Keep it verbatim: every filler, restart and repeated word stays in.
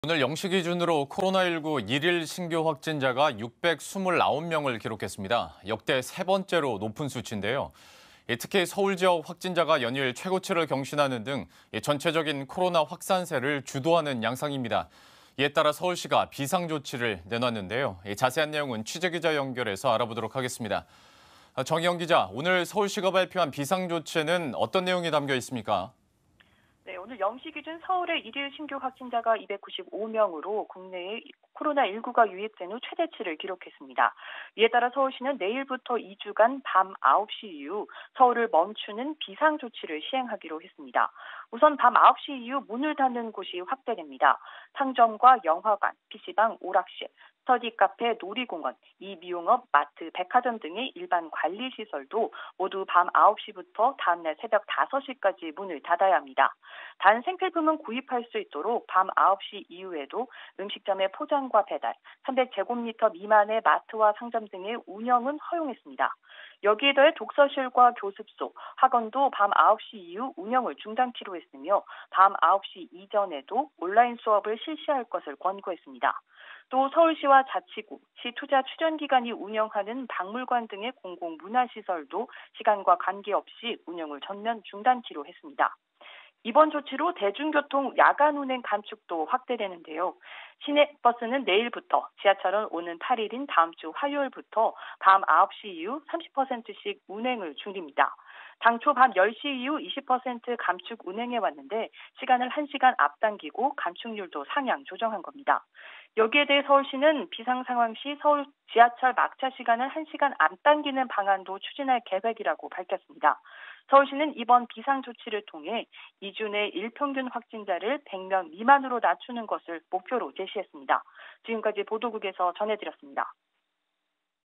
오늘 영 시 기준으로 코로나십구 일일 신규 확진자가 육백이십구 명을 기록했습니다. 역대 세 번째로 높은 수치인데요. 특히 서울 지역 확진자가 연일 최고치를 경신하는 등 전체적인 코로나 확산세를 주도하는 양상입니다. 이에 따라 서울시가 비상조치를 내놨는데요. 자세한 내용은 취재기자 연결해서 알아보도록 하겠습니다. 정희영 기자, 오늘 서울시가 발표한 비상조치에는 어떤 내용이 담겨 있습니까? 네, 오늘 영 시 기준 서울의 일일 신규 확진자가 이백구십오 명으로 국내에 코로나십구가 유입된 후 최대치를 기록했습니다. 이에 따라 서울시는 내일부터 이 주간 밤 아홉 시 이후 서울을 멈추는 비상조치를 시행하기로 했습니다. 우선 밤 아홉 시 이후 문을 닫는 곳이 확대됩니다. 상점과 영화관, 피시방, 오락실, 스터디 카페, 놀이공원, 이미용업, 마트, 백화점 등의 일반 관리시설도 모두 밤 아홉 시부터 다음날 새벽 다섯 시까지 문을 닫아야 합니다. 단 생필품은 구입할 수 있도록 밤 아홉 시 이후에도 음식점의 포장과 배달, 삼백 제곱미터 미만의 마트와 상점 등의 운영은 허용했습니다. 여기에 더해 독서실과 교습소, 학원도 밤 아홉 시 이후 운영을 중단키로 했으며 밤 아홉 시 이전에도 온라인 수업을 실시할 것을 권고했습니다. 또 서울시와 자치구, 시투자출연기관이 운영하는 박물관 등의 공공문화시설도 시간과 관계없이 운영을 전면 중단키로 했습니다. 이번 조치로 대중교통 야간 운행 감축도 확대되는데요. 시내버스는 내일부터, 지하철은 오는 팔 일인 다음 주 화요일부터 밤 아홉 시 이후 삼십 퍼센트씩 운행을 중립니다. 당초 밤 열 시 이후 이십 퍼센트 감축 운행해 왔는데 시간을 한 시간 앞당기고 감축률도 상향 조정한 겁니다. 여기에 대해 서울시는 비상 상황 시 서울 지하철 막차 시간을 한 시간 앞당기는 방안도 추진할 계획이라고 밝혔습니다. 서울시는 이번 비상조치를 통해 이 주 내 일평균 확진자를 백 명 미만으로 낮추는 것을 목표로 제시했습니다. 지금까지 보도국에서 전해드렸습니다.